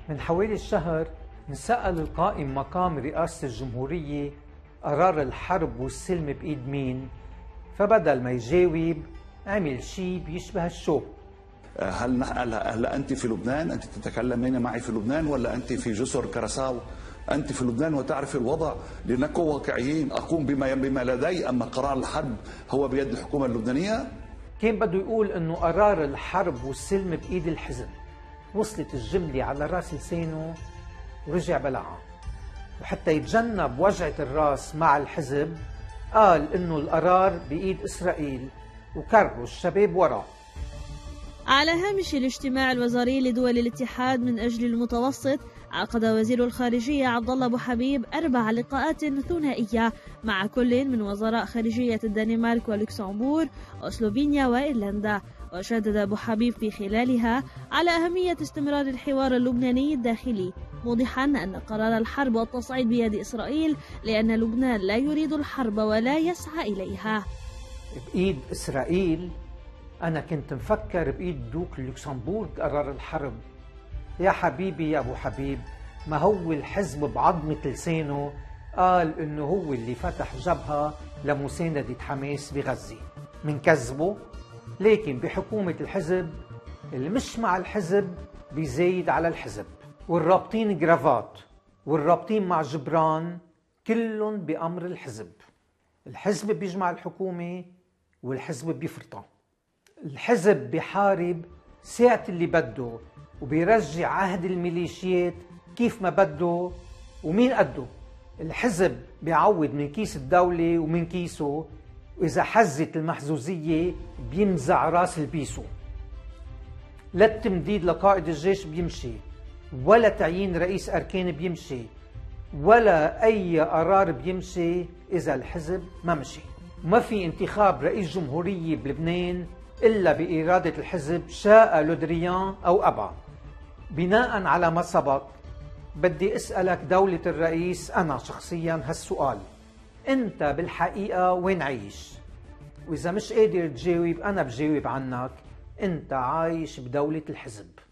من حوالي الشهر انسأل القائم مقام رئاسة الجمهورية قرار الحرب والسلم بإيد مين، فبدل ما يجاوب عمل شيء بيشبه الشو. هل أنت في لبنان؟ أنت تتكلمين معي في لبنان ولا أنت في جسر كرساو؟ أنت في لبنان وتعرف الوضع، لنكون واقعيين. أقوم بما لدي، أما قرار الحرب هو بيد الحكومة اللبنانية. كان بده يقول إنه قرار الحرب والسلم بإيد الحزب. وصلت الجملة على راس لسانه ورجع بلعها، وحتى يتجنب وجعة الراس مع الحزب قال إنه القرار بإيد إسرائيل وكروا الشباب وراه. على هامش الاجتماع الوزاري لدول الاتحاد من أجل المتوسط، عقد وزير الخارجية عبد الله أبو حبيب 4 لقاءات ثنائية مع كل من وزراء خارجية الدنمارك ولوكسمبورغ وسلوفينيا وإيرلندا. وشدد أبو حبيب في خلالها على أهمية استمرار الحوار اللبناني الداخلي، موضحا أن قرار الحرب والتصعيد بيد إسرائيل لأن لبنان لا يريد الحرب ولا يسعى إليها. بإيد إسرائيل؟ أنا كنت مفكر بإيد دوك لوكسمبورغ قرار الحرب. يا حبيبي يا أبو حبيب، ما هو الحزب بعظمة لسانه قال إنه هو اللي فتح جبهة لمساندة حماس بغزة. منكذبه، لكن بحكومة الحزب اللي مش مع الحزب بيزايد على الحزب، والرابطين جرافات والرابطين مع جبران كلهم بأمر الحزب. الحزب بيجمع الحكومة والحزب بيفرطها. الحزب بيحارب ساعة اللي بده وبيرجع عهد الميليشيات كيف ما بده ومين قده. الحزب بيعوض من كيس الدولة ومن كيسه، وإذا حزت المحزوزية بينزع راس البيسو. لا التمديد لقائد الجيش بيمشي، ولا تعيين رئيس أركان بيمشي، ولا أي قرار بيمشي إذا الحزب ما مشي. وما في انتخاب رئيس جمهورية بلبنان إلا بإرادة الحزب، شاء لودريان أو أبى. بناء على ما سبق، بدي أسألك دولة الرئيس أنا شخصيا هالسؤال: أنت بالحقيقة وين عايش؟ وإذا مش قادر تجاوب أنا بجاوب عنك، أنت عايش بدولة الحزب.